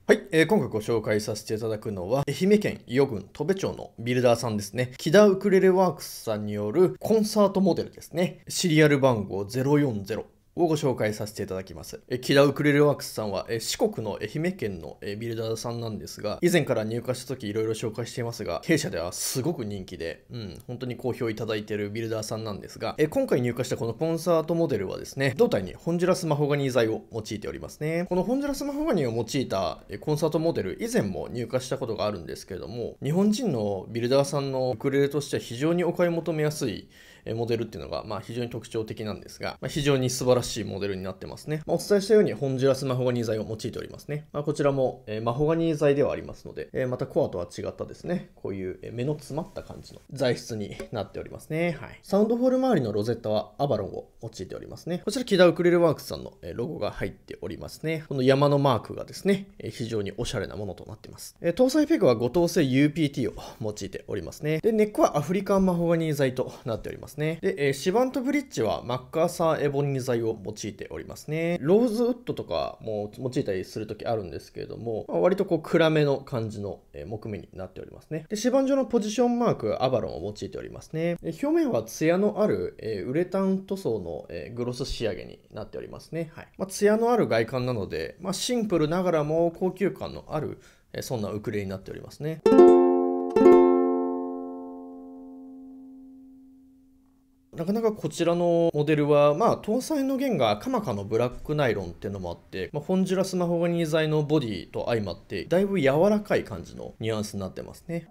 はい、今回ご紹介させていただくのは、愛媛県伊予郡戸部町のビルダーさんですね。木田ウクレレワークスさんによるコンサートモデルですね。シリアル番号040。をご紹介させていただきます。木田ウクレレワークスさんは四国の愛媛県のビルダーさんなんですが、以前から入荷した時いろいろ紹介していますが、弊社ではすごく人気で、本当に好評いただいているビルダーさんなんですが、今回入荷したこのコンサートモデルはですね、胴体にホンジュラスマホガニー材を用いておりますね。このホンジュラスマホガニーを用いたコンサートモデル、以前も入荷したことがあるんですけれども、日本人のビルダーさんのウクレレとしては非常にお買い求めやすいモデルっていうのが非常に特徴的なんですが、非常に素晴らしいモデルになってますね。お伝えしたようにホンジュラスマホガニー材を用いておりますね。こちらもマホガニー材ではありますので、またコアとは違ったですね、こういう目の詰まった感じの材質になっておりますね。はい。サウンドホール周りのロゼッタはアバロンを用いておりますね。こちらキダウクレレワークスさんのロゴが入っておりますね。この山のマークがですね、非常におしゃれなものとなっています。搭載ペグは5等製 UPT を用いておりますね。で、ネックはアフリカンマホガニー材となっておりますね。で、シバントブリッジはマッカーサーエボニー材を用いておりますね。ローズウッドとかも用いたりするときあるんですけれども、割とこう暗めの感じの木目になっておりますね。で、指板上のポジションマーク、アバロンを用いておりますね。表面はツヤのあるウレタン塗装のグロス仕上げになっておりますね。はい。ツヤのある外観なので、シンプルながらも高級感のあるそんなウクレレになっておりますね。なかなかこちらのモデルは、搭載の弦がカマカのブラックナイロンっていうのもあって、ホンジュラスマホガニー材のボディと相まって、だいぶ柔らかい感じのニュアンスになってますね。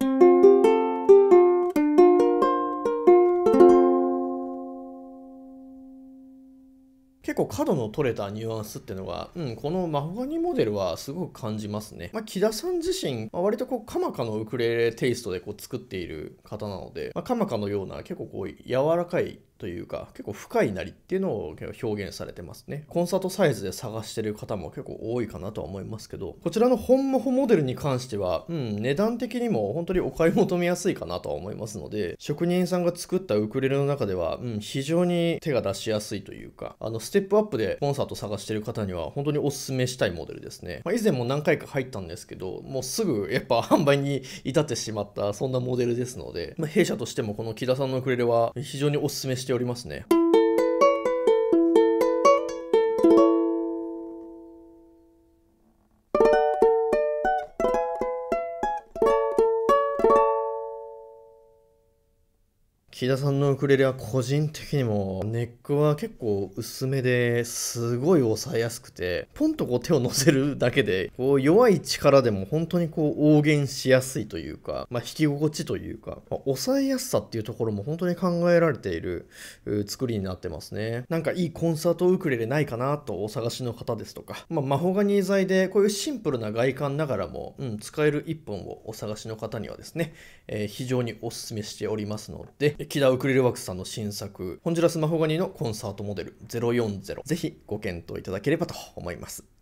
結構角の取れたニュアンスっていうのが、このマホガニモデルはすごく感じますね。木田さん自身、割とこうカマカのウクレレテイストでこう作っている方なので、カマカのような結構こう柔らかいというか結構深いなりっていうのを表現されてますね。コンサートサイズで探してる方も結構多いかなとは思いますけど、こちらの本マホモデルに関しては、値段的にも本当にお買い求めやすいかなとは思いますので、職人さんが作ったウクレレの中では、非常に手が出しやすいというか、ステップアップでコンサート探してる方には本当にお勧めしたいモデルですね。以前も何回か入ったんですけど、もうすぐやっぱ販売に至ってしまったそんなモデルですので、弊社としてもこの木田さんのウクレレは非常にお勧めしておりますね。木田さんのウクレレは個人的にもネックは結構薄めですごい押さえやすくて、ポンとこう手を乗せるだけでこう弱い力でも本当にこう応弦しやすいというか、弾き心地というか、押さえやすさっていうところも本当に考えられている作りになってますね。なんかいいコンサートウクレレないかなとお探しの方ですとか、マホガニー材でこういうシンプルな外観ながらも、使える一本をお探しの方にはですね、非常にお勧めしておりますので、木田ウクレレワークスさんの新作ホンジュラスマホガニのコンサートモデル040、ぜひご検討いただければと思います。